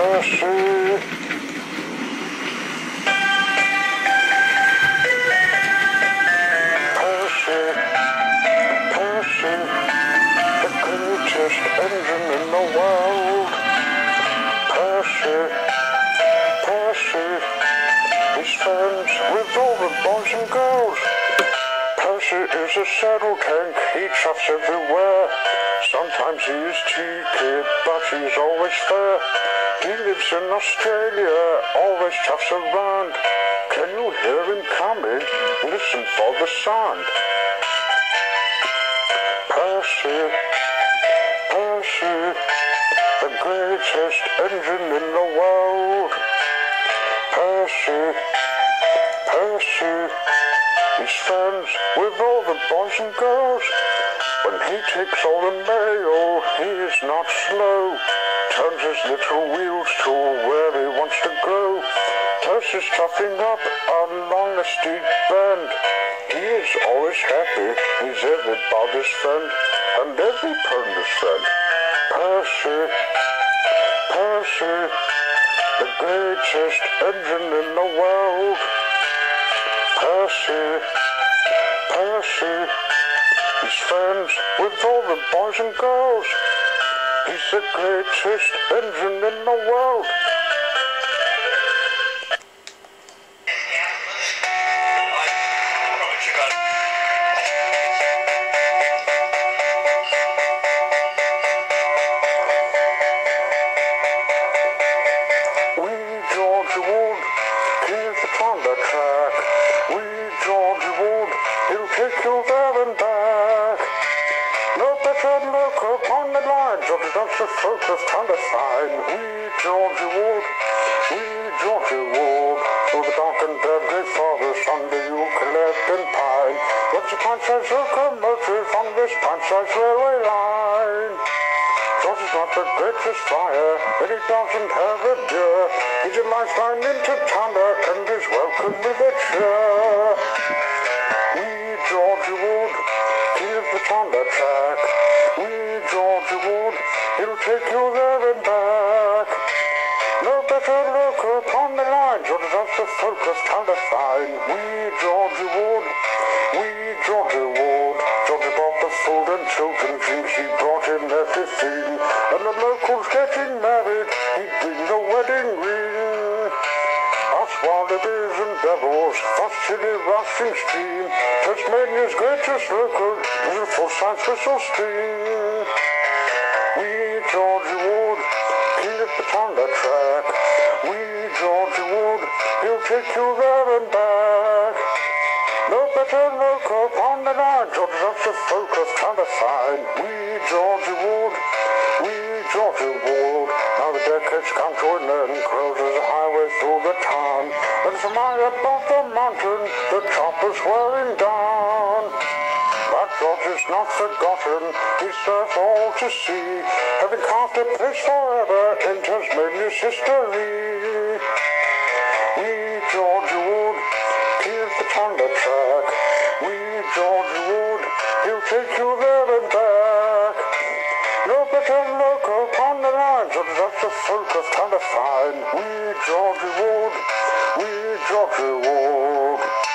Percy. Percy, Percy, the greatest engine in the world. Percy, Percy, he's friends with all the boys and girls. Percy is a saddle tank, he chuffs everywhere. Sometimes he is cheeky, but he's always fair. He lives in Australia, always chuffs around. Can you hear him coming? Listen for the sound. Percy, Percy, the greatest engine in the world. Percy, Percy, he's friends with all the boys and girls. When he takes all the mail, he is not slow. Turns his little wheels to where he wants to go. Percy's chuffing up along a steep bend. He is always happy, he's everybody's friend, and every pony's friend. Percy, Percy, the greatest engine in the world. Percy, Percy, he's friends with all the boys and girls. He's the greatest engine in the world. Georgie Wood, he's the thunder track. We Georgie Wood, he'll take you there and back. No better look upon the line, Georgie does the focus thunder sign. We Georgie Wood, we Georgie Wood, through the dark and deadly forest under eucalypt and pine. What's a pint-sized locomotive on this pint-sized railway line? Georgie's not the greatest flyer, but he doesn't have a deer. He's a lifeline into thunder and is welcome with a cheer. We Georgie Wood, he's the thunder track. We Georgie Wood, he'll take you there and back. No better look upon the line, Georgie does the focus thunder fine. We Georgie Wood, we Georgie Wood. Georgie brought the food and children drinks, he brought in everything. And the locals getting married, he'd bring the wedding ring. Us wallabies and devils, us chilly rushing stream. Tasmania's greatest local is a full-size whistle stream. We Georgie Wood, he's the thunder track. We Georgie Wood, he'll take you there and back. No better look upon the line, Georgie does the focus thunder fine. We Georgie Wood, we Georgie Wood. Now the decades come to an end, closes a highway through the town. And from high above the mountain, the chopper's wearing down. But Georgie's not forgotten, he's there for all to see, having carved a place forever in Tasmania's history. We Georgie Wood, here's the thunder track. We Georgie Wood, he'll take you there and back. No better look upon the line, Georgie does the focus thunder fine. We Georgie Wood, we Georgie Wood.